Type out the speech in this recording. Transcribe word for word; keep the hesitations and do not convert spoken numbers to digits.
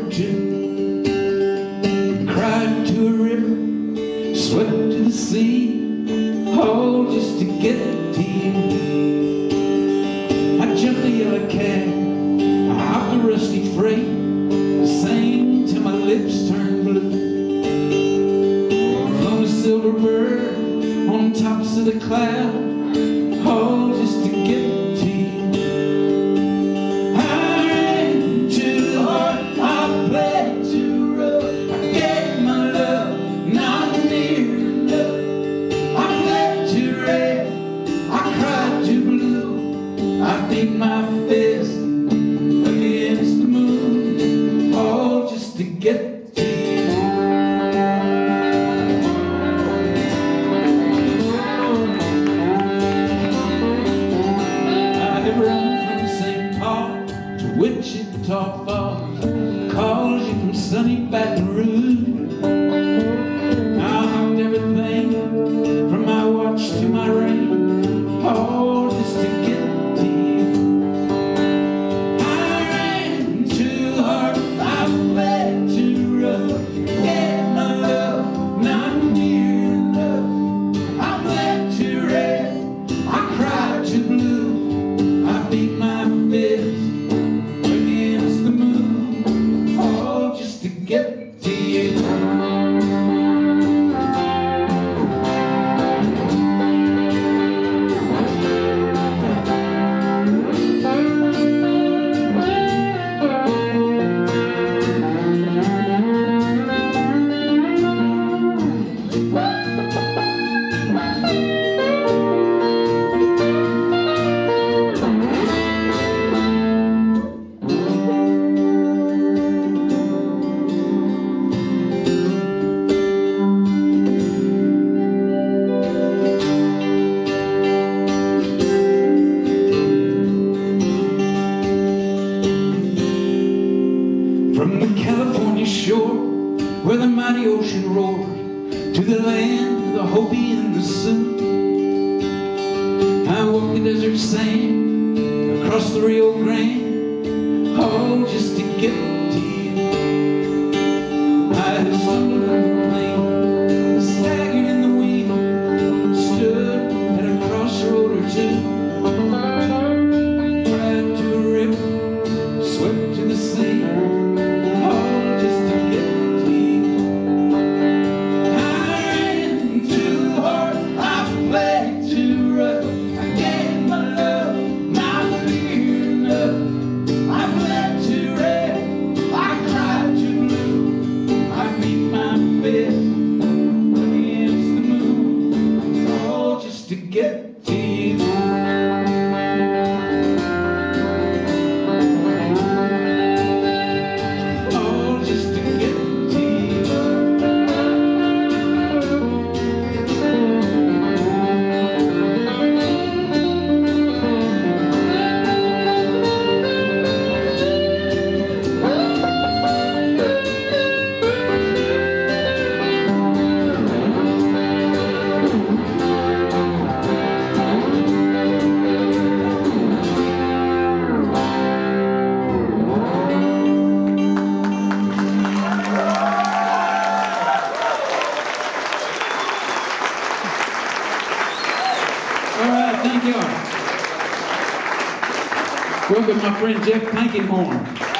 two. Cried to a river, swept to the sea, all just to get to you. I jumped a yellow cab, I hopped a rusty freight, sang till my lips turned blue. Flown a silver bird on tops of the cloud, all just to get to you. I ran to the heart, I played too rough, I gave my love, not near enough. I played too red, I cried too blue, I beat my fist against the moon, all just to get to you. Wichita Falls, calls you from sunny Baton Rouge. I hopped everything from my watch to my ring, all just to get to you. I ran too hard, I played too rough, gave my love, not near enough. I bled too red, I cried too blue, I beat my fist to get to you. From the California shore, where the mighty ocean roars, to the land of the Hopi and the Sioux, I walked the desert sand, across the Rio Grande, all just to get to you. I stumbled on the plain, staggered in the wind, stood at a crossroad or two, cried to a river, swept to the sea, to get to you. All just to get to you. Thank you. Welcome my friend Jeff Plankenhorn.